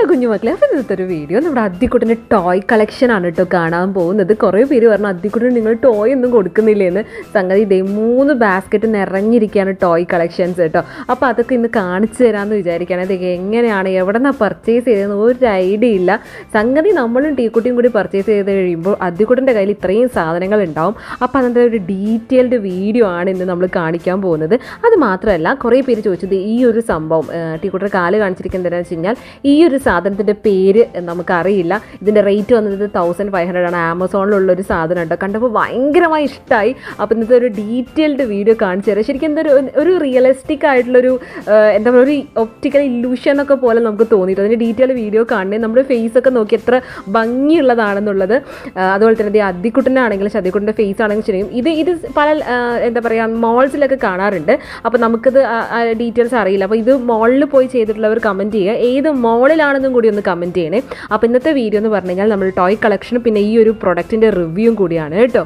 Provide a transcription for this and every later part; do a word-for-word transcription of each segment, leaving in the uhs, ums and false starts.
Hello കുഞ്ഞുമക്കളെ, അപ്പോൾ ഇന്നത്തെ ഒരു വീഡിയോ നമ്മുടെ അദ്ദിക്കുട്ടൻ്റെ ടോയ് കളക്ഷനാണ് കേട്ടോ കാണാൻ പോകുന്നത്. കുറേ പേര് പറഞ്ഞു അദ്ദിക്കുട്ടന് നിങ്ങൾ ടോയ് ഒന്നും കൊടുക്കുന്നില്ലേന്ന്. സംഗതി ഇതേ മൂന്ന് ബാസ്ക്കറ്റ് നിറഞ്ഞിരിക്കുകയാണ് ടോയ് കളക്ഷൻസ് കേട്ടോ. അപ്പോൾ അതൊക്കെ ഇന്ന് കാണിച്ചു തരാമെന്ന് വിചാരിക്കുകയാണ്. അതൊക്കെ എങ്ങനെയാണ്, എവിടെ നിന്നാണ് പർച്ചേസ് ചെയ്തതെന്ന് ഒരു ഐഡിയ ഇല്ല. സംഗതി നമ്മളും ടീക്കുട്ടിയും കൂടി പർച്ചേസ് ചെയ്ത് കഴിയുമ്പോൾ അദ്ദിക്കുട്ടൻ്റെ കയ്യിൽ ഇത്രയും സാധനങ്ങൾ ഉണ്ടാവും. അപ്പോൾ അതിൻ്റെ ഒരു ഡീറ്റെയിൽഡ് വീഡിയോ ആണ് ഇന്ന് നമ്മൾ കാണിക്കാൻ പോകുന്നത്. അത് മാത്രമല്ല, കുറേ പേര് ചോദിച്ചത് ഈ ഒരു സംഭവം ടീക്കുട്ടിയുടെ കാല് കാണിച്ചിരിക്കുന്നത് എന്താണെന്ന് വെച്ച് കഴിഞ്ഞാൽ ഈ ഒരു സാധനത്തിൻ്റെ പേര് നമുക്കറിയില്ല. ഇതിൻ്റെ റേറ്റ് വന്നത് തൗസൻഡ് ഫൈവ് ഹൺഡ്രഡ് ആണ്. ആമസോണിലുള്ളൊരു സാധനം കേട്ടോ. കണ്ടപ്പോൾ ഭയങ്കരമായി ഇഷ്ടമായി. അപ്പോൾ ഇന്നത്തെ ഒരു ഡീറ്റെയിൽഡ് വീഡിയോ കാണിച്ചു തരാം. ശരിക്കും എന്തൊരു ഒരു റിയലിസ്റ്റിക് ആയിട്ടുള്ളൊരു എന്താ പറയുക, ഒരു ഒപ്റ്റിക്കൽ ഇല്യൂഷൻ ഒക്കെ പോലെ നമുക്ക് തോന്നിയിട്ട് അതിൻ്റെ ഡീറ്റെയിൽ വീഡിയോ കാണണേ. നമ്മുടെ ഫേസൊക്കെ നോക്കി എത്ര ഭംഗിയുള്ളതാണെന്നുള്ളത്. അതുപോലെ തന്നെ ഈ അദ്ദിക്കുട്ടനാണെങ്കിലും അദ്ദിക്കുട്ടൻ്റെ ഫേസ് ആണെങ്കിലും ശരിയും ഇത് ഇത് പല എന്താ പറയുക മോൾസിലൊക്കെ കാണാറുണ്ട്. അപ്പോൾ നമുക്കിത് ഡീറ്റെയിൽസ് അറിയില്ല. അപ്പോൾ ഇത് മോളിൽ പോയി ചെയ്തിട്ടുള്ളവർ കമൻറ്റ് ചെയ്യുക, ഏത് മോളിലാണെന്നും കൂടി ഒന്ന് കമൻറ്റ് ചെയ്യണേ. അപ്പോൾ ഇന്നത്തെ വീഡിയോ എന്ന് പറഞ്ഞു കഴിഞ്ഞാൽ നമ്മൾ ടോയ് കളക്ഷനും പിന്നെ ഈ ഒരു പ്രൊഡക്റ്റിൻ്റെ റിവ്യൂവും കൂടിയാണ് കേട്ടോ.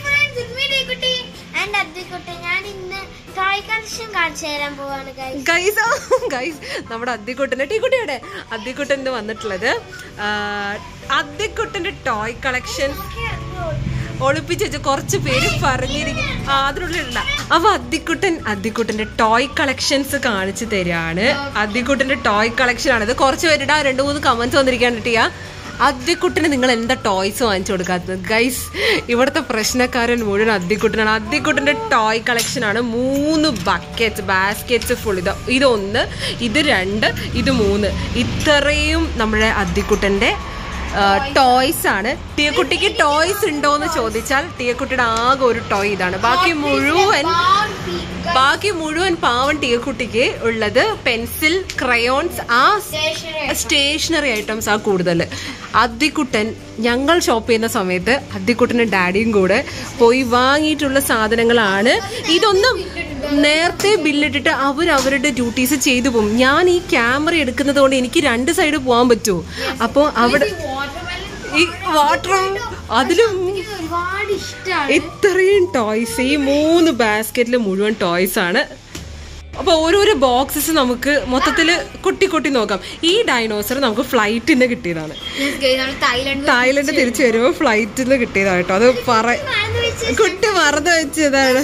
നമ്മുടെ അദ്ദിക്കുട്ടൻ്റെ ടീക്കുട്ടിയുടെ അദ്ദിക്കുട്ടൻ്റെ വന്നിട്ടുള്ളത് അദ്ദിക്കുട്ടൻ്റെ ടോയ് കളക്ഷൻ ഒളിപ്പിച്ച് വെച്ച് കുറച്ച് പേര് പറഞ്ഞിരിക്കും. ആ അതിനുള്ളിലുള്ള അപ്പൊ അദ്ദിക്കുട്ടൻ അദ്ദിക്കുട്ടന്റെ ടോയ് കളക്ഷൻസ് കാണിച്ചു തരാണ്. അദ്ദിക്കുട്ടന്റെ ടോയ് കളക്ഷൻ ആണിത്. കുറച്ച് പേരുടെ രണ്ട് മൂന്ന് കമന്റ്സ് വന്നിരിക്കാൻ കിട്ടിയ അദ്ദിക്കുട്ടന് നിങ്ങൾ എന്താ ടോയ്സ് വാങ്ങിച്ചു കൊടുക്കാത്തത്? ഗൈസ്, ഇവിടുത്തെ പ്രശ്നക്കാരൻ മുഴുവൻ അദ്ദിക്കുട്ടനാണ്. അദ്ദിക്കുട്ടന്റെ ടോയ് കളക്ഷൻ ആണ്. മൂന്ന് ബക്കറ്റ്സ് ബാസ്ക്കറ്റ്സ് ഫുൾ. ഇത് ഇതൊന്ന്, ഇത് രണ്ട്, ഇത് മൂന്ന്. ഇത്രയും നമ്മുടെ അദ്ദിക്കുട്ടന്റെ ടോയ്സ് ആണ്. ടീക്കുട്ടിക്ക് ടോയ്സ് ഉണ്ടോ എന്ന് ചോദിച്ചാൽ ടീക്കുട്ടിയുടെ ആകെ ഒരു ടോയ് ഇതാണ്. ബാക്കി മുഴുവൻ ബാക്കി മുഴുവൻ പാവൻ ടീക്കുട്ടിക്ക് ഉള്ളത് പെൻസിൽ, ക്രയോൺസ്, ആ സ്റ്റേഷനറി ഐറ്റംസ് ആ കൂടുതൽ. അദ്ദിക്കുട്ടൻ ഞങ്ങൾ ഷോപ്പ് ചെയ്യുന്ന സമയത്ത് അദ്ദിക്കുട്ടനും ഡാഡിയും കൂടെ പോയി വാങ്ങിയിട്ടുള്ള സാധനങ്ങളാണ്. ഇതൊന്നും നേരത്തെ ബില്ലിട്ടിട്ട് അവർ അവരുടെ ഡ്യൂട്ടീസ് ചെയ്തു പോകും. ഞാൻ ഈ ക്യാമറ എടുക്കുന്നത് കൊണ്ട് എനിക്ക് രണ്ട് സൈഡ് പോകാൻ പറ്റുമോ? അപ്പോൾ അവിടെ ഈ വാട്ടറും അതിലും ഇത്രയും ടോയ്സ്, ഈ മൂന്ന് ബാസ്ക്കറ്റിൽ മുഴുവൻ ടോയ്സ് ആണ്. അപ്പൊ ഓരോരോ ബോക്സസ് നമുക്ക് മൊത്തത്തില് കൊട്ടി കൊട്ടി നോക്കാം. ഈ ഡൈനോസർ നമുക്ക് ഫ്ലൈറ്റിൽ നിന്ന് കിട്ടിയതാണ്. തായ്ലൻഡ് തിരിച്ചു വരുമ്പോ ഫ്ലൈറ്റിൽ നിന്ന് കിട്ടിയതാണ് കേട്ടോ. അത് പറ കുട്ടി മറന്നു വെച്ചതാണ്.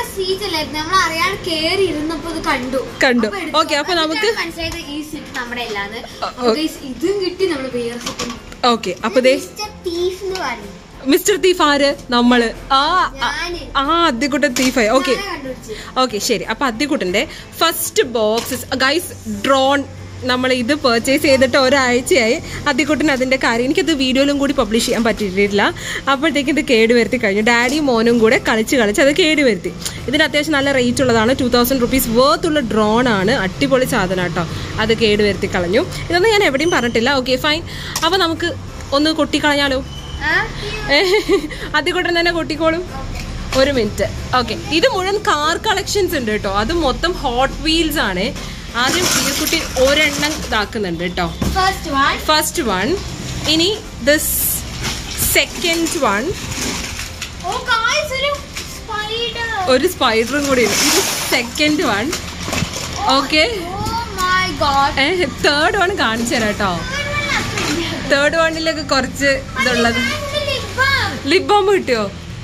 കണ്ടു. ഓക്കെ, അപ്പൊ നമുക്ക് ഓക്കെ. അപ്പൊ മിസ്റ്റർ തീഫ് ആര്? നമ്മള് ആ ആ അദ്ദിക്കുട്ടൻ തീഫായി. ഓക്കെ ഓക്കെ ശരി. അപ്പൊ അദ്ദിക്കുട്ടന്റെ ഫസ്റ്റ് ബോക്സസ് ഗൈസ്, ഡ്രോൺ നമ്മൾ ഇത് പർച്ചേസ് ചെയ്തിട്ട് ഒരാഴ്ചയായി. അദ്ദിക്കുട്ടൻ അതിന്റെ കാര്യം എനിക്കത് വീഡിയോയിലും കൂടി പബ്ലിഷ് ചെയ്യാൻ പറ്റിയിട്ടില്ല. അപ്പോഴത്തേക്ക് ഇത് കേടുവരുത്തി കഴിഞ്ഞു. ഡാഡിയും മോനും കൂടെ കളിച്ച് കളിച്ച് അത് കേടുവരുത്തി. ഇതിന് അത്യാവശ്യം നല്ല റേറ്റ് ഉള്ളതാണ്. ടു തൗസൻഡ് റുപ്പീസ് വർത്ത് ഉള്ള ഡ്രോൺ ആണ്. അടിപൊളി സാധനം കേട്ടോ. അത് കേടുവരുത്തി കളഞ്ഞു. ഇതൊന്നും ഞാൻ എവിടെയും പറഞ്ഞിട്ടില്ല. Okay fine. അപ്പൊ നമുക്ക് ഒന്ന് കൊട്ടിക്കളഞ്ഞാലോ? അദ്ദിക്കുട്ടൻ തന്നെ കൊട്ടിക്കോളും. ഒരു മിനിറ്റ്. ഓക്കെ, ഇത് മുഴുവൻ കാർ കളക്ഷൻസ് ഉണ്ട് കേട്ടോ. അത് മൊത്തം ഹോട്ട് വീൽസ് ആണ്. ആദ്യം ടീക്കുട്ടി ഒരെണ്ണം ഇതാക്കുന്നുണ്ട് കേട്ടോ. First one. ഇനി ദിസ് സെക്കൻഡ് വൺ. ഒരു സ്പൈഡറും കൂടി ഉണ്ട്. ഇത് second one. Okay, third one കാണിച്ചു തരാം കേട്ടോ. തേർഡ് വണ്ണിലൊക്കെ കുറച്ച് ഇതുള്ളത്. ലിപ് ബാം കിട്ടിയോ?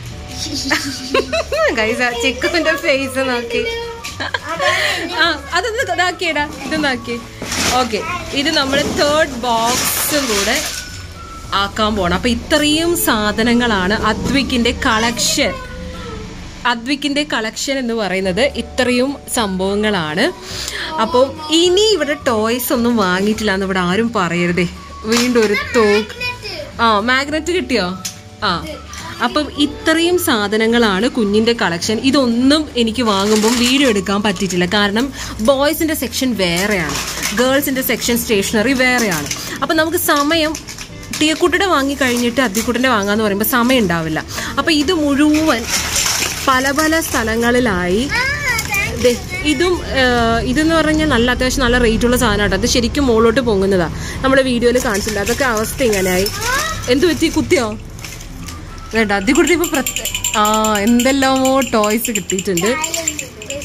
ഗൈസ്, ചിക്കുവിന്റെ ഫേസ് നോക്കി. ആ അതൊന്ന് ഇതാക്കിയടാ, ഇതൊന്നാക്കി. ഓക്കെ, ഇത് നമ്മൾ തേർഡ് ബോക്സും കൂടെ ആക്കാൻ പോണം. അപ്പൊ ഇത്രയും സാധനങ്ങളാണ് അദ്വിക്കിന്റെ കളക്ഷൻ. അദ്വിക്കിന്റെ കളക്ഷൻ എന്ന് പറയുന്നത് ഇത്രയും സംഭവങ്ങളാണ്. അപ്പം ഇനി ഇവിടെ ടോയ്സ് ഒന്നും വാങ്ങിയിട്ടില്ല എന്ന് ഇവിടെ ആരും പറയരുതേ. വീണ്ടും ഒരു തോക്ക്. ആ മാഗ്നറ്റ് കിട്ടിയോ? ആ അപ്പം ഇത്രയും സാധനങ്ങളാണ് കുഞ്ഞിൻ്റെ കളക്ഷൻ. ഇതൊന്നും എനിക്ക് വാങ്ങുമ്പം വീഡിയോ എടുക്കാൻ പറ്റിയിട്ടില്ല. കാരണം ബോയ്സിൻ്റെ സെക്ഷൻ വേറെയാണ്, ഗേൾസിൻ്റെ സെക്ഷൻ സ്റ്റേഷനറി വേറെയാണ്. അപ്പം നമുക്ക് സമയം ടീക്കുട്ടിയുടെ വാങ്ങി കഴിഞ്ഞിട്ട് അദ്ദിക്കുട്ടൻ്റെ വാങ്ങാന്ന് പറയുമ്പോൾ സമയം ഉണ്ടാവില്ല. അപ്പം ഇത് മുഴുവൻ പല പല സ്ഥലങ്ങളിലായി. ഇതും ഇതെന്ന് പറഞ്ഞാൽ നല്ല അത്യാവശ്യം നല്ല റേറ്റുള്ള സാധനമാട്ടോ. അത് ശരിക്കും മുകളിലോട്ട് പൊങ്ങുന്നതാണ്. നമ്മുടെ വീഡിയോയിൽ കാണിച്ചില്ല. അതൊക്കെ അവസ്ഥ ഇങ്ങനെയായി. എന്ത് പറ്റി? കുത്തിയോ? വേണ്ട, അദ്ദിക്കുട്ടി ഇപ്പൊ പ്രത്യേക ആ എന്തെല്ലാമോ ടോയ്സ് കിട്ടിയിട്ടുണ്ട്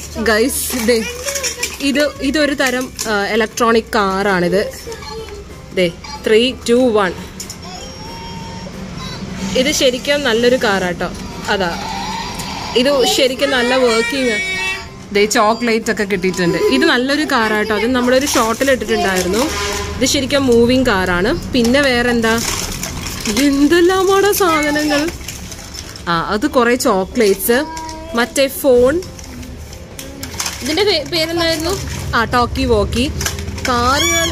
ഗൈസ്. ഇത് ഇതൊരു തരം ഇലക്ട്രോണിക് കാറാണിത്. ദേ ത്രീ ടു വൺ. ഇത് ശരിക്കും നല്ലൊരു കാറാട്ടോ. അതാ ഇത് ശരിക്കും നല്ല വർക്കിംഗ്. ദേ ചോക്ലേറ്റ് ഒക്കെ കിട്ടിയിട്ടുണ്ട്. ഇത് നല്ലൊരു കാറാട്ടോ. അത് നമ്മളൊരു ഷോട്ടിൽ ഇട്ടിട്ടുണ്ടായിരുന്നു. ഇത് ശരിക്കും മൂവിങ് കാറാണ്. പിന്നെ വേറെന്താ, എന്തെല്ലാമാണോ സാധനങ്ങൾ. ആ അത് കുറേ ചോക്ലേറ്റ്സ്, മറ്റേ ഫോൺ, ഇതിന്റെ പേരെന്തായിരുന്നു, ആ ടോക്കി വോക്കി, കാറുകൾ.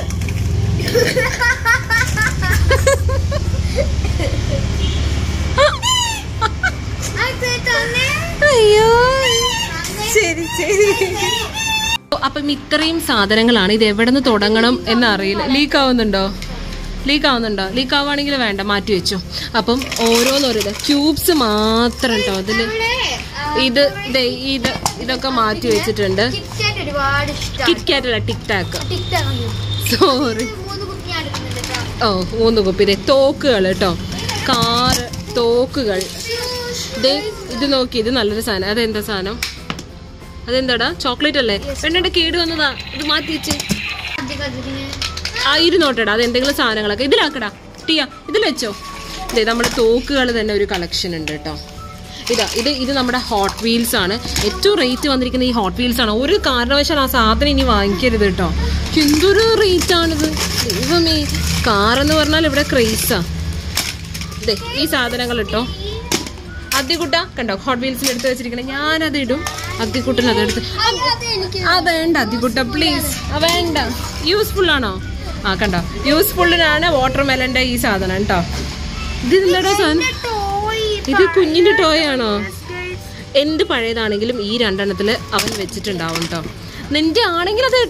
അയ്യോ ശരി ശരി. അപ്പം ഇത്രയും സാധനങ്ങളാണ്. ഇത് എവിടെ നിന്ന് തുടങ്ങണം എന്നറിയില്ല. ലീക്ക് ആവുന്നുണ്ടോ? ലീക്ക് ആവുന്നുണ്ടോ? ലീക്ക് ആവുകയാണെങ്കിൽ വേണ്ട, മാറ്റി വെച്ചു. അപ്പം ഓരോന്നോരോ ക്യൂബ്സ് മാത്രം കേട്ടോ അതില്. ഇത് ഇത് ഇതൊക്കെ മാറ്റി വെച്ചിട്ടുണ്ട്. കിറ്റ്കാറ്റ് അല്ല, ടിക് ടാക്ക്. സോറി. ഓ മൂന്ന് കുപ്പി. ഇതേ തോക്കുകൾ കേട്ടോ, കാറ്, തോക്കുകൾ. ദേ ഇത് നോക്കി, ഇത് നല്ലൊരു സാധനം. അതെന്താ സാധനം? അതെന്താടാ? ചോക്ലേറ്റ് അല്ലേ? പെണ്ണിന്റെ കേട് വന്നതാ. ഇത് മാറ്റി വെച്ച് ആ ഇരുന്നോട്ടടാ. അത് എന്തെങ്കിലും സാധനങ്ങളൊക്കെ ഇതിലാക്കടാ. ടിയ ഇതിൽ വെച്ചോ. ഇതേ നമ്മുടെ തോക്കുകൾ തന്നെ ഒരു കളക്ഷൻ ഉണ്ട് കേട്ടോ. ഇതാ ഇത് ഇത് നമ്മുടെ ഹോട്ട് വീൽസ് ആണ്. ഏറ്റവും റേറ്റ് വന്നിരിക്കുന്നത് ഈ ഹോട്ട് വീൽസ് ആണ്. ഒരു കാരണവശാൽ ആ സാധനം ഇനി വാങ്ങിക്കരുത് കേട്ടോ. എന്തൊരു റേറ്റ് ആണിത് ദൈവമേ. കാറെന്ന് പറഞ്ഞാൽ ഇവിടെ ക്രേസാ. ഇതേ ഈ സാധനങ്ങൾ കേട്ടോ. അദ്ദിക്കുട്ട കണ്ടോ ഹോട്ട് വീൽസിൽ എടുത്ത് വെച്ചിരിക്കണേ. ഞാനത് ഇടും. അദ്ദിക്കുട്ടൻ അതെടുത്ത്. ആ വേണ്ട അദ്ദിക്കുട്ട പ്ലീസ്, വേണ്ട. യൂസ്ഫുൾ ആണോ? ആ കണ്ടോ, യൂസ്ഫുള്ളിനാണ് വാട്ടർ മെലന്റെ ഈ സാധനം കേട്ടോ. ഇത് എന്താ സാധനം? ഇത് കുഞ്ഞിന്റെ ടോയ് ആണോ? എന്ത് പഴയതാണെങ്കിലും ഈ രണ്ടെണ്ണത്തില് അവൻ വെച്ചിട്ടുണ്ടാവും കേട്ടോ. നിന്റെ ആണെങ്കിൽ അത്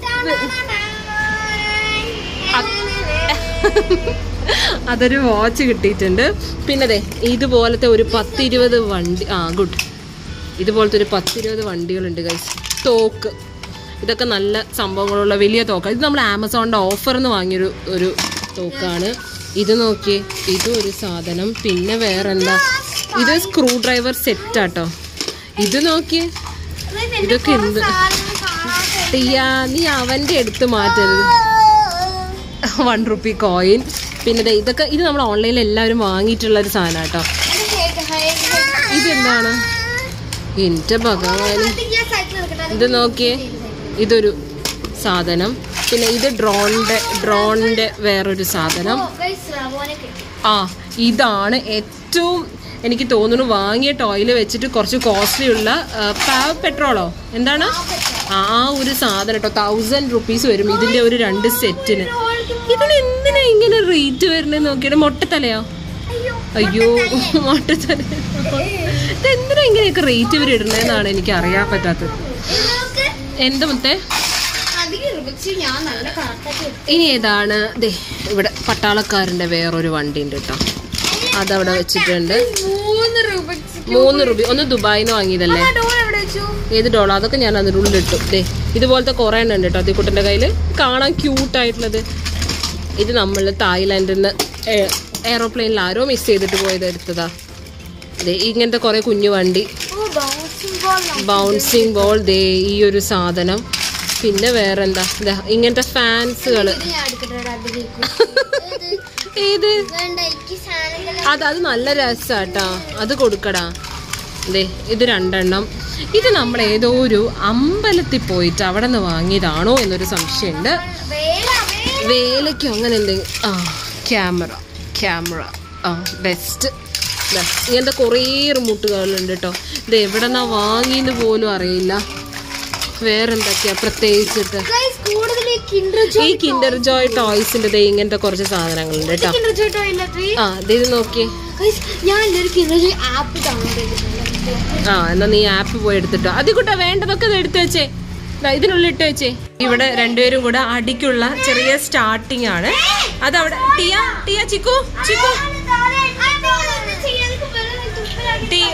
അതൊരു വാച്ച് കിട്ടിയിട്ടുണ്ട്. പിന്നെ അതെ ഇതുപോലത്തെ ഒരു പത്തിരുപത് വണ്ടി. ആ ഗുഡ്. ഇതുപോലത്തെ ഒരു പത്തിരുപത് വണ്ടികളുണ്ട് ഗൈസ്. തോക്ക്, ഇതൊക്കെ നല്ല സംഭവങ്ങളുള്ള വലിയ തോക്കാണ്. ഇത് നമ്മൾ ആമസോണിൻ്റെ ഓഫറിൽ നിന്ന് വാങ്ങിയൊരു ഒരു തോക്കാണ്. ഇത് നോക്കിയേ, ഇതും ഒരു സാധനം. പിന്നെ വേറെന്താ, ഇത് സ്ക്രൂ ഡ്രൈവർ സെറ്റാട്ടോ. ഇത് നോക്കിയേ, ഇതൊക്കെ എന്ത് ടിയാ, നീ അവൻ്റെ എടുത്ത് മാറ്റരുത്. One rupee coin. പിന്നെ ഇതൊക്കെ ഇത് നമ്മൾ ഓൺലൈനിൽ എല്ലാവരും വാങ്ങിയിട്ടുള്ള ഒരു സാധനം കേട്ടോ. ഇതെന്താണ്? എൻ്റെ ഭഗവാന്. ഇത് നോക്കിയേ, ഇതൊരു സാധനം. പിന്നെ ഇത് ഡ്രോണിൻ്റെ ഡ്രോണിൻ്റെ വേറൊരു സാധനം. ആ ഇതാണ് ഏറ്റവും എനിക്ക് തോന്നുന്നു വാങ്ങിയ ടോയിൽ വെച്ചിട്ട് കുറച്ച് കോസ്റ്റ്ലി ഉള്ള പെട്രോളോ എന്താണ് ആ ഒരു സാധനം കേട്ടോ. തൗസൻഡ് റുപ്പീസ് വരും ഇതിൻ്റെ ഒരു രണ്ട് സെറ്റിന്. ഇതിന് എന്തിനാ ഇങ്ങനെ റേറ്റ് വരുന്നത് നോക്കിയിട്ട്? മൊട്ടത്തലയോ? അയ്യോ മൊട്ടത്തല. ഇതെന്തിനാ ഇങ്ങനെയൊക്കെ റേറ്റ് ഇവർ ഇടുന്നതെന്നാണ് എനിക്ക് അറിയാൻ പറ്റാത്തത്. എന്താ മൊത്തേ ഇനി ഏതാണ്? ദേ ഇവിടെ പട്ടാളക്കാരൻ്റെ വേറൊരു വണ്ടി ഉണ്ട് കേട്ടോ. അതവിടെ വെച്ചിട്ടുണ്ട്. മൂന്ന് രൂപ. ഒന്ന് ദുബായിന്ന് വാങ്ങിയതല്ലേ? ഏത് ഡോളർ? അതൊക്കെ ഞാൻ അതിൻ്റെ ഉള്ളിലിട്ടു. ദേ ഇതുപോലത്തെ കുറേ എണ്ണം ഉണ്ട് കേട്ടോ അതിക്കുട്ടൻ്റെ കയ്യിൽ. കാണാൻ ക്യൂട്ടായിട്ടുള്ളത്. ഇത് നമ്മൾ തായ്ലാൻഡിൽ നിന്ന് എയറോപ്ലെയിനിൽ ആരോ മിസ് ചെയ്തിട്ട് പോയത് എടുത്തതാ. ദേ ഇങ്ങനത്തെ കുറേ കുഞ്ഞു വണ്ടി, ബൗൺസിങ് ബോൾ. ദേ ഈ ഒരു സാധനം. പിന്നെ വേറെന്താ, ഇങ്ങനത്തെ ഫാൻസുകൾ. ഏത്? അത് അത് നല്ല രസാട്ടാ, അത് കൊടുക്കടാ. ദേ ഇത് രണ്ടെണ്ണം. ഇത് നമ്മൾ ഏതോ ഒരു അമ്പലത്തിൽ പോയിട്ട് അവിടെ നിന്ന് വാങ്ങിയതാണോ എന്നൊരു സംശയമുണ്ട്. വേലയ്ക്കോ അങ്ങനെ എന്തെങ്കിലും. ആ ക്യാമറ ക്യാമറ ആ ബെസ്റ്റ്. ഇങ്ങനത്തെ കുറേ റിമോട്ടുകളുണ്ട് കേട്ടോ. ഇത് എവിടെ നിന്നാ വാങ്ങിയെന്ന് പോലും അറിയില്ല. വേറെന്തൊക്കെയാ പ്രത്യേകിച്ചിട്ട്? ഈ കിൻഡർ ജോയ് ടോയ്സിന്റെ ഇങ്ങനത്തെ കുറച്ച് സാധനങ്ങളുണ്ട് കേട്ടോ. ആ ഇത് നോക്കിയേ. ആ എന്നാ നീ ആപ്പ് പോയി എടുത്തിട്ടോ. അതികൂട്ടാ വേണ്ടതൊക്കെ ഇത് എടുത്തു വെച്ചേ, ഇതിനുള്ളിൽ ഇട്ട് വെച്ചേ. ഇവിടെ രണ്ടുപേരും കൂടെ അടിക്കുള്ള ചെറിയ സ്റ്റാർട്ടിങ് ആണ്. അതവിടെ ടിയ ടിയ ചിക്കു ചിക്കു ടിയ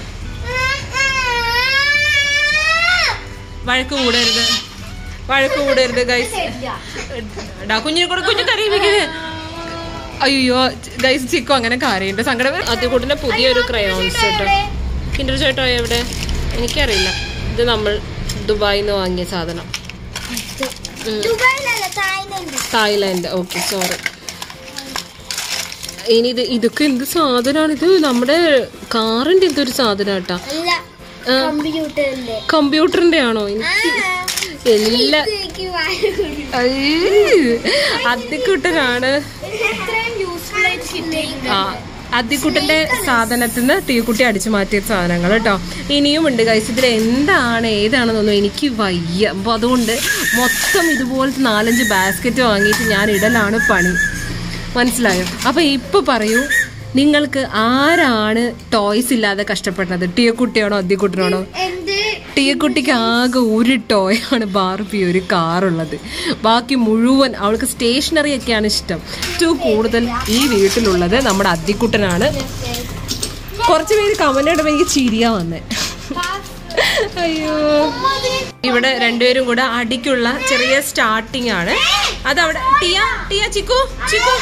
വഴക്ക് കൂടരുത്, വഴക്ക് കൂടരുത് ഗൈസ്. കുഞ്ഞിനെ കൂടെ കുഞ്ഞു കരയിപ്പിക്കുന്നത്. അയ്യോ ഗൈസ് ചിക്കു അങ്ങനെ കരയുണ്ട്, സങ്കടം. അതികൂട്ടിന്റെ പുതിയൊരു ക്രയോൺസ് കേട്ടോ. കിൻഡർ ജോയ് ടോയ് എവിടെ എനിക്കറിയില്ല. ഇത് നമ്മൾ ദുബായിൽ നിന്ന് വാങ്ങിയ സാധനം. തായ്ലാൻഡ്. Okay sorry. ഇനി ഇത് ഇതൊക്കെ എന്ത് സാധനമാണ്? ഇത് നമ്മുടെ കാറിന്റെ എന്തൊരു സാധനം കേട്ടാ. കമ്പ്യൂട്ടറിന്റെ ആണോ? എനിക്ക് എല്ലാ അദ്ദിക്കുട്ടനാണ്. ആ അദ്ദിക്കുട്ടന്റെ സാധനത്തിൽ നിന്ന് തീക്കുട്ടി അടിച്ചു മാറ്റിയ സാധനങ്ങൾ കേട്ടോ. ഇനിയും ഉണ്ട് ഗൈസ്. ഇതിൽ എന്താണ് ഏതാണെന്നൊന്നും എനിക്ക് വയ്യ. അപ്പോൾ അതുകൊണ്ട് മൊത്തം ഇതുപോലത്തെ നാലഞ്ച് ബാസ്ക്കറ്റ് വാങ്ങിയിട്ട് ഞാൻ ഇടലാണ് പണി. മനസ്സിലായോ? അപ്പൊ ഇപ്പൊ പറയൂ, നിങ്ങൾക്ക് ആരാണ് ടോയ്സ് ഇല്ലാതെ കഷ്ടപ്പെടുന്നത്? ടിയക്കുട്ടിയാണോ അദ്ദിക്കുട്ടനാണോ? ടിയക്കുട്ടിക്ക് ആകെ ഒരു ടോയാണ് ബാർബി, ഒരു കാറുള്ളത്. ബാക്കി മുഴുവൻ അവൾക്ക് സ്റ്റേഷനറി ഒക്കെയാണ് ഇഷ്ടം. ഏറ്റവും കൂടുതൽ ഈ വീട്ടിലുള്ളത് നമ്മുടെ അദ്ദിക്കുട്ടനാണ്. കുറച്ച് പേര് കമന്റ് ഇടുമ്പോൾ എനിക്ക് ചിരിയാ വന്നേ. അയ്യോ, ഇവിടെ രണ്ടുപേരും കൂടെ അടിക്കുള്ള ചെറിയ സ്റ്റാർട്ടിങ് ആണ്. അതവിടെ ടിയ ടിയ ചിക്കു ചിക്കു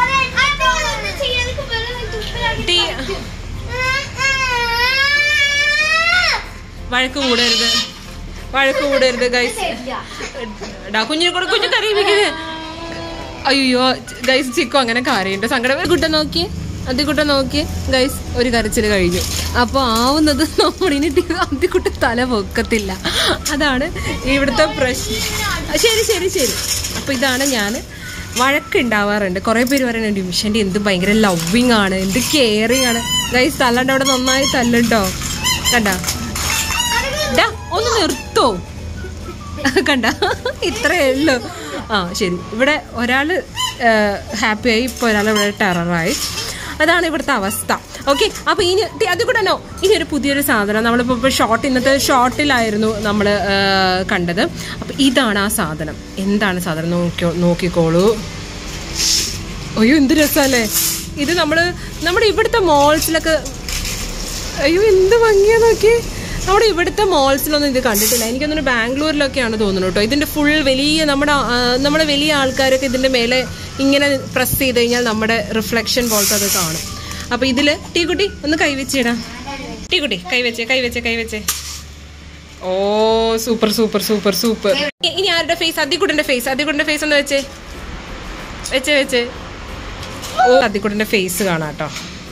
വഴക്ക് കൂടരുത്, വഴക്ക് കൂടരുത് ഗൈസ്. കുഞ്ഞിനെ കൂടെ കുഞ്ഞു കറിയിപ്പിക്കുന്നത്. അയ്യോ ഗൈസ്, ചിക്കു അങ്ങനെ കരയുണ്ട്. സങ്കടം. കുട്ടൻ നോക്കി, അദ്ദിക്കുട്ടൻ നോക്കി ഗൈസ്, ഒരു കരച്ചിൽ കഴിഞ്ഞു. അപ്പോൾ ആവുന്നത് നമ്മളിനി അദ്ദിക്കുട്ടൻ തല പൊക്കത്തില്ല. അതാണ് ഇവിടുത്തെ പ്രശ്നം. ശരി ശരി ശരി. അപ്പോൾ ഇതാണ് ഞാൻ വഴക്കുണ്ടാവാറുണ്ട്. കുറേ പേര് പറയുന്നുണ്ട് ഡിമിഷൻ്റെ എന്ത് ഭയങ്കര ലവിങ് ആണ്, എന്ത് കെയറിങ് ആണ്. ഗൈസ് തല്ലണ്ട, അവിടെ നന്നായി തല്ലുണ്ടോ? കണ്ട ഡാ ഒന്ന് നിർത്തോ? കണ്ട ഇത്രയേ ഉള്ളൂ. ആ ശരി. ഇവിടെ ഒരാൾ ഹാപ്പിയായി, ഇപ്പോൾ ഒരാൾ ഇവിടെ ടെററായി. അതാണ് ഇവിടുത്തെ അവസ്ഥ. ഓക്കെ, അപ്പോൾ ഇനി അത് കൂടെനോ ഇനി ഒരു പുതിയൊരു സാധനം നമ്മളിപ്പോൾ ഇപ്പോൾ ഷോർട്ട് ഇന്നത്തെ ഷോർട്ടിലായിരുന്നു നമ്മൾ കണ്ടത്. അപ്പം ഇതാണ് ആ സാധനം. എന്താണ് സാധനം നോക്കിയോ നോക്കിക്കോളൂ. അയ്യോ എന്ത് രസമല്ലേ ഇത്. നമ്മൾ നമ്മുടെ ഇവിടുത്തെ മോൾസിലൊക്കെ, അയ്യോ എന്ത് ഭംഗിയാ നോക്കി. നമ്മുടെ ഇവിടുത്തെ മോൾസിലൊന്നും ഇത് കണ്ടിട്ടില്ല. എനിക്കൊന്നും ബാംഗ്ലൂരിലൊക്കെയാണ് തോന്നുന്നു കേട്ടോ. ഇതിൻ്റെ ഫുൾ വലിയ നമ്മുടെ നമ്മുടെ വലിയ ആൾക്കാരൊക്കെ ഇതിൻ്റെ മേലെ ഇങ്ങനെ പ്രസ് ചെയ്ത് കഴിഞ്ഞാൽ നമ്മുടെ റിഫ്ലക്ഷൻ പോലത്തെ അത് കാണും. അപ്പോൾ ഇതിൽ ടീക്കുട്ടി ഒന്ന് കൈവച്ചിടാം. ടീക്കുട്ടി കൈവച്ചേ കൈവച്ചേ കൈവച്ചേ. ഓ സൂപ്പർ സൂപ്പർ സൂപ്പർ സൂപ്പർ. ഇനി ആരുടെ ഫേസ്? അദ്ദിക്കുട്ടൻ്റെ ഫേസ്. അദ്ദിക്കുട്ടൻ്റെ ഫേസ് ഒന്ന് വെച്ചേ വെച്ചേ വെച്ചേ. ഓ അദ്ദിക്കുട്ടൻ്റെ ഫേസ് കാണാം കേട്ടോ.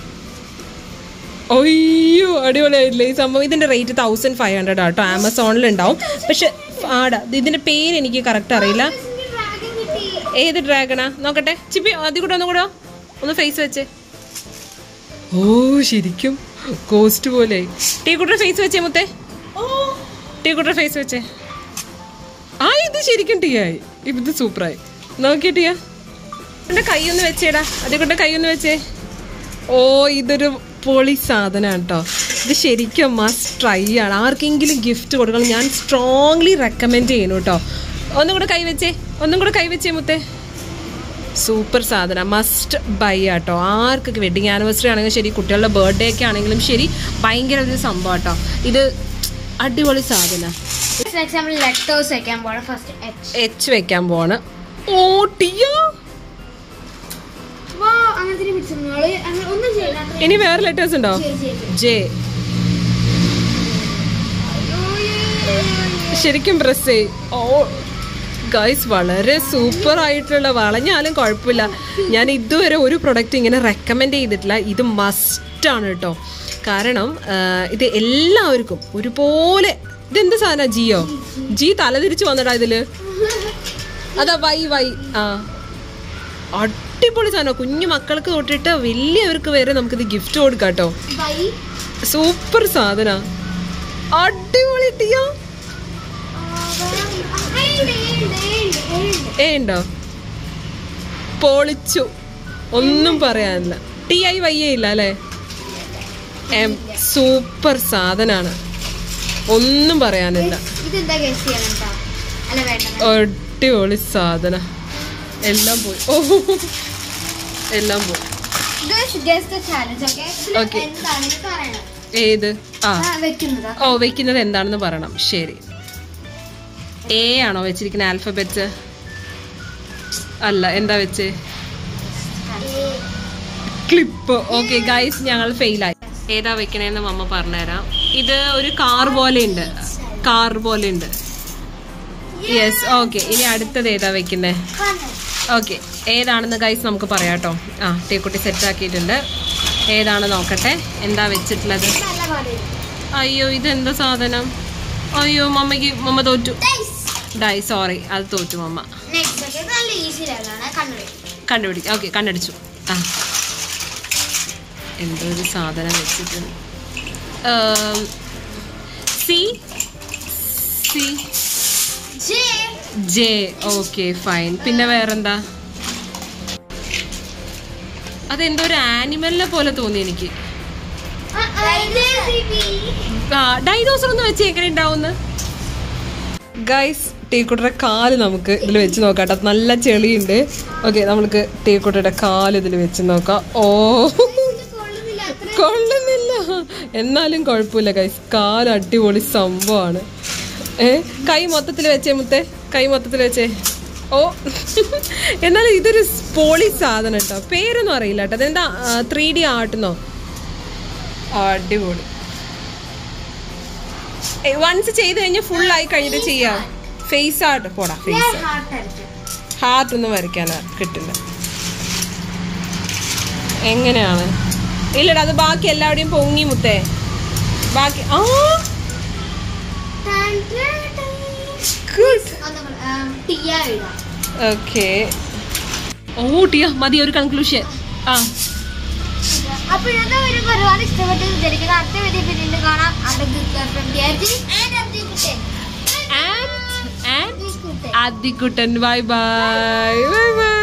അയ്യോ അടിപൊളിയായിട്ടില്ലേ ഈ സംഭവം. ഇതിൻ്റെ റേറ്റ് തൗസൻഡ് ഫൈവ് ഹൺഡ്രഡ് ആട്ടോ. ആമസോണിലുണ്ടാവും. പക്ഷെ ആടാ ഇതിൻ്റെ പേര് എനിക്ക് കറക്റ്റ് അറിയില്ല. ഏത് ഡ്രാഗണാ നോക്കട്ടെ. ചിപ്പി അദ്ദിക്കുട്ടൻ ഒന്നും കൂടെ ഒന്ന് ഫേസ് വെച്ചേ. ഓ ശരിക്കും കോസ്റ്റ് പോലെ. ടീക്കുട്ടൻ്റെ ഫേസ് വെച്ചേ മുത്തേ. ടീക്കുട്ടൻ്റെ ഫേസ് വെച്ചേ. ആ ഇത് ശരിക്കും ടീ ആയി. ഇത് സൂപ്പറായി. നോക്കിയ ടീയ എൻ്റെ കൈ ഒന്ന് വെച്ചേടാ. അദ്ദിക്കുട്ടൻ്റെ കൈ ഒന്ന് വെച്ചേ. ഓ ഇതൊരു പൊളി സാധനമാണ് കേട്ടോ. ഇത് ശരിക്കും മസ്റ്റ് ട്രൈ ആണ്. ആർക്കെങ്കിലും ഗിഫ്റ്റ് കൊടുക്കണം ഞാൻ സ്ട്രോങ്ലി റെക്കമെൻഡ് ചെയ്യുന്നു കേട്ടോ. ഒന്നും കൂടെ കൈവച്ചേ, ഒന്നും കൂടെ കൈവച്ചേ മുത്തേ. സൂപ്പർ സാധനം, മസ്റ്റ് ബൈ ആട്ടോ. ആർക്കൊക്കെ വെഡിങ് ആനിവേഴ്സറി ആണെങ്കിലും ശരി, കുട്ടികളുടെ ബർത്ത്ഡേ ഒക്കെ ആണെങ്കിലും ശരി, ഭയങ്കര ഒരു സംഭവം കേട്ടോ. ഇത് അടിപൊളി സാധനം. എച്ച് വെക്കാൻ പോണ്. ഓ ടിയോ ഇനി വേറെ ലെറ്റേഴ്സ് ഉണ്ടോ? ജെ. ശരിക്കും പ്രസ്. ഓ ഗൈസ് വളരെ സൂപ്പർ ആയിട്ടുള്ള, വളഞ്ഞാലും കുഴപ്പമില്ല. ഞാൻ ഇതുവരെ ഒരു പ്രൊഡക്റ്റ് ഇങ്ങനെ റെക്കമെൻഡ് ചെയ്തിട്ടില്ല. ഇത് മസ്റ്റാണ് കേട്ടോ. കാരണം ഇത് എല്ലാവർക്കും ഒരുപോലെ. ഇതെന്ത് സാധനം? ജിയോ ജി തലതിരിച്ച് വന്നടാ ഇതില്. അതാ വൈ വൈ. ആ അടിപൊളി സാധനം. കുഞ്ഞു മക്കൾക്ക് തൊട്ടിട്ട് വലിയവർക്ക് വരെ നമുക്കിത് ഗിഫ്റ്റ് കൊടുക്കാം കേട്ടോ. സൂപ്പർ സാധന. അടിപൊളി ടിയോ. ഏ ഉണ്ടോ? പൊളിച്ചു, ഒന്നും പറയാനില്ല. ടി ഐ വയ്യേ ഇല്ല അല്ലേ? എം സൂപ്പർ സാധനാണ്, ഒന്നും പറയാനില്ല. അടിപൊളി സാധന. എല്ലാം പോയി. ഓ എല്ലാം പോയി. ഏത്? ആ ഓ വെക്കുന്നത് എന്താണെന്ന് പറയണം. ശരി. എ ആണോ വെച്ചിരിക്കുന്ന ആൽഫബറ്റ്? അല്ല, എന്താ വെച്ച്? ക്ലിപ്പ്. ഓക്കെ ഗൈസ്, ഞങ്ങൾ ഫെയിലായി. ഏതാ വെക്കണേന്ന് മമ്മ പറഞ്ഞുതരാം. ഇത് ഒരു കാർ പോലെ ഉണ്ട്, കാർ പോലെ ഉണ്ട്. യെസ്. ഓക്കെ, ഇനി അടുത്തത് ഏതാ വെക്കുന്നേ? ഓക്കെ ഏതാണെന്ന് ഗൈസ് നമുക്ക് പറയാം കേട്ടോ. ആ ടീക്കുട്ടി സെറ്റ് ആക്കിയിട്ടുണ്ട്. ഏതാണ് നോക്കട്ടെ, എന്താ വെച്ചിട്ടുള്ളത്. അയ്യോ ഇതെന്താ സാധനം. അയ്യോ മമ്മയ്ക്ക് മമ്മ തോറ്റു. ഡൈ സോറി, അത് തോറ്റു മമ്മ. കണ്ടുപിടിക്കും. ഓക്കെ കണ്ടടിച്ചു. ആ എന്തോ ഒരു സാധനം വെച്ചിട്ടുണ്ട്. C C J. Okay fine. പിന്നെ വേറെന്താ? അതെന്തോ ഒരു ആനിമലിനെ പോലെ തോന്നി എനിക്ക്. ആ ഡൈനോസർ ഒന്ന് വെച്ച് എങ്ങനെ ഉണ്ടാവുന്ന. ഗൈസ് ടീക്കുട്ടിയുടെ കാല് നമുക്ക് ഇതിൽ വെച്ച് നോക്കാം കേട്ടോ. നല്ല ചെളിയുണ്ട്. ഓക്കെ നമുക്ക് ടീക്കുട്ടിയുടെ കാല് ഇതിൽ വെച്ച് നോക്കാം. ഓ കൊള്ളുന്നില്ല, എന്നാലും കുഴപ്പമില്ല ഗൈസ്. കാല് അടിപൊളി സംഭവമാണ്. ഏ കൈ മൊത്തത്തിൽ വെച്ചേ മുത്തേ, കൈ മൊത്തത്തിൽ വെച്ചേ. ഓ എന്നാലും ഇതൊരു പോളി സാധനം കേട്ടോ. പേരൊന്നും അറിയില്ല കേട്ടോ. അതെന്താ ത്രീ ഡി ആർട്ടെന്നോ? അടിപൊളി. വൺസ് ചെയ്ത് കഴിഞ്ഞാൽ ഫുൾ ആയി കഴിഞ്ഞിട്ട് ചെയ്യാം. ഫേസ് ആർട്ട് പോടാ. ഫേസ് ഹാർട്ട് ഒന്നും വരയ്ക്കാനാ കിട്ടില്ല. എങ്ങനെയാണ്? ഇല്ലടാ അത് ബാക്കി എല്ലാവരുടെയും പൊങ്ങി മുത്തേ. ബാക്കി ആ ഓക്കെ. ഓ ടിയ മതി ഒരു കൺക്ലൂഷൻ. ആ അപ്പോൾ ഇന്നത്തെ വീഡിയോ ഒരുപാട് ഇഷ്ടപ്പെട്ടു വിചാരിക്കുന്നു. അടുത്ത വീഡിയോ പിന്നീട് കാണാം. Addikuttan. Bye bye bye by.